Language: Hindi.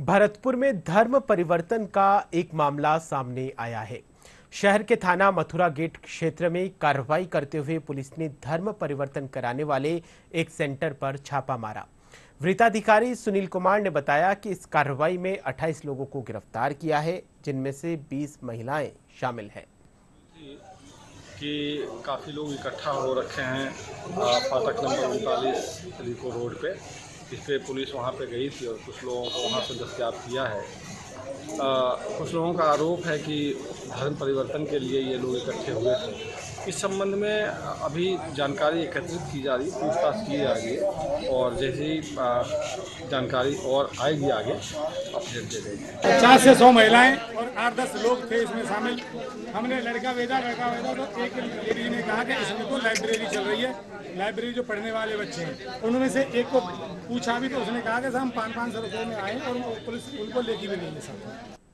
भरतपुर में धर्म परिवर्तन का एक मामला सामने आया है। शहर के थाना मथुरा गेट क्षेत्र में कार्रवाई करते हुए पुलिस ने धर्म परिवर्तन कराने वाले एक सेंटर पर छापा मारा। वृत्ताधिकारी सुनील कुमार ने बताया कि इस कार्रवाई में 28 लोगों को गिरफ्तार किया है, जिनमें से 20 महिलाएं शामिल हैं। कि काफ़ी लोग इकट्ठा हो रखे हैं फाटक नंबर 39 रिको रोड पे। इस पर पुलिस वहाँ पे गई थी और कुछ लोगों को वहाँ से दस्तयाब किया है। कुछ लोगों का आरोप है कि धर्म परिवर्तन के लिए ये लोग इकट्ठे हुए थे। इस संबंध में अभी जानकारी एकत्रित की जा रही है, पूछताछ की जा रही है और जैसे ही जानकारी और आएगी आगे अपडेट दे देंगे। 50 से 100 महिलाएं और 8-10 लोग थे इसमें शामिल। हमने लड़का भेजा तो एक लेडी ने कहा कि इसमें तो लाइब्रेरी चल रही है, लाइब्रेरी जो पढ़ने वाले बच्चे हैं, उन्होंने से एक को पूछा भी तो उसने कहा कि हम 500 रुपये में आए और पुलिस उनको लेके भी नहीं है।